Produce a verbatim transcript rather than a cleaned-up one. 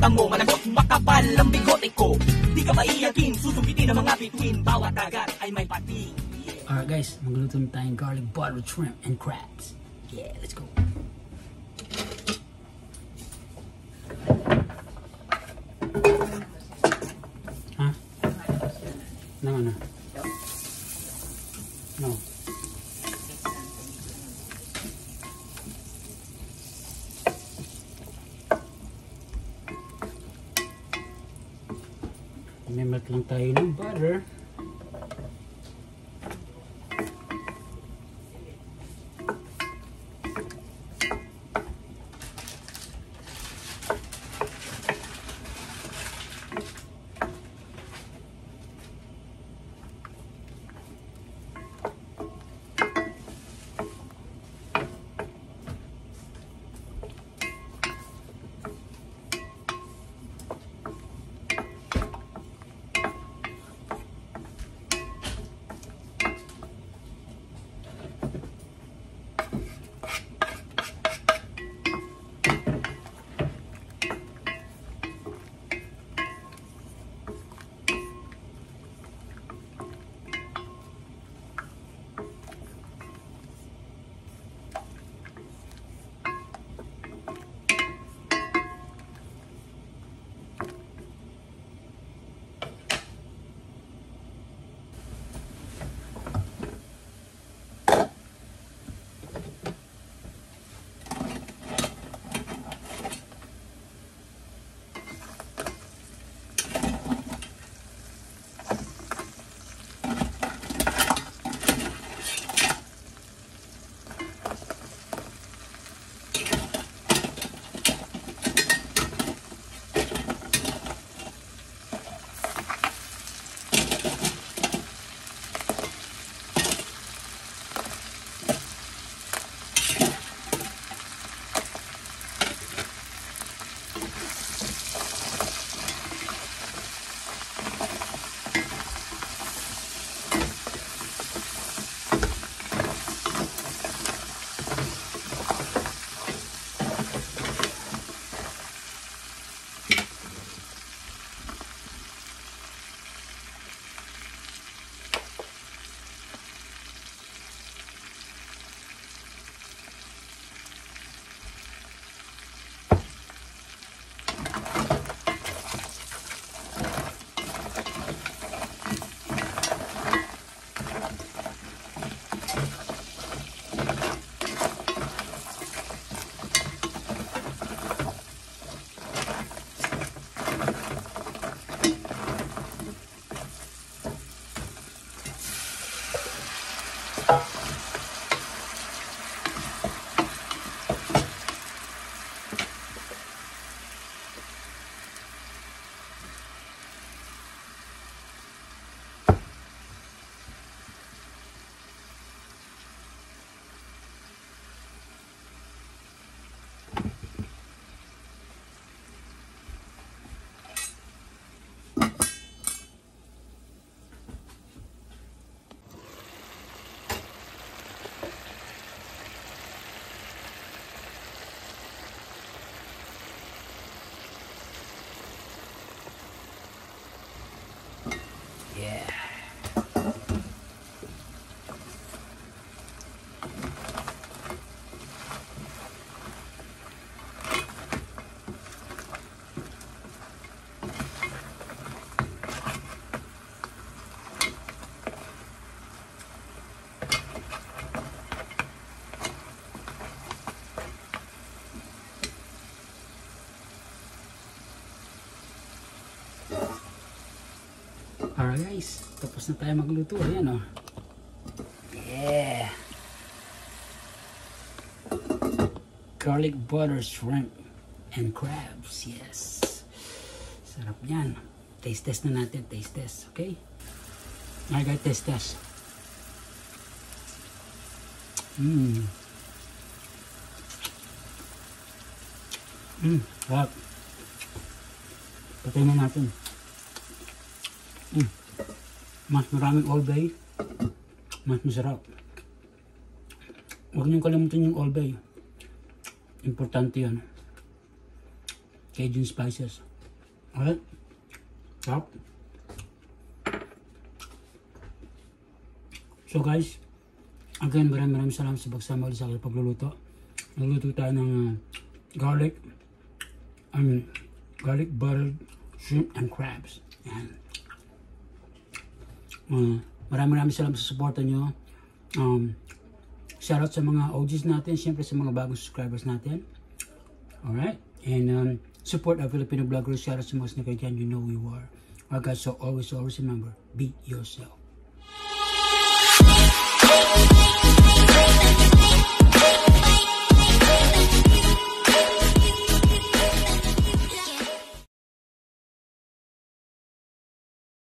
utang mo. Malagot makapal ang bigote ko. Di ka maiyakin, susumpitin ang mga bituin. Bawat dagat ay may pating. Yeah. Alright guys, magluto na tayong garlic butter shrimp and crabs. Yeah, let's go. Ha? No, no. No. Mimit lang tayo ng butter. Yeah. Alright guys, tapos na tayo magluto. Ayan o. Yeah. Garlic butter shrimp and crabs. Yes. Sarap yan. Taste test na natin. Taste test. Okay? Alright guys, taste test. Mmm. Mmm. Sarap. Patayin na natin. Mm. Mas maraming OLDBAY, mas masarap. Huwag niyong kalimutan yung OLDBAY. Importante yan. Cajun spices. Alright. Stop. So guys, again, maraming maraming salamat sa pagsama ulit sa aking pagluluto. Nagluto tayo ng uh, garlic, I mean, garlic buttered shrimp and crabs. Yan. Uh, maraming maraming salamat sa suporta nyo. Um, shoutout sa mga O Gs natin, siyempre sa mga bagong subscribers natin. Alright, and um, support our Filipino vloggers. Shoutout sa mga snakagyan, you know who you are. Alright guys, so always, always remember, be yourself.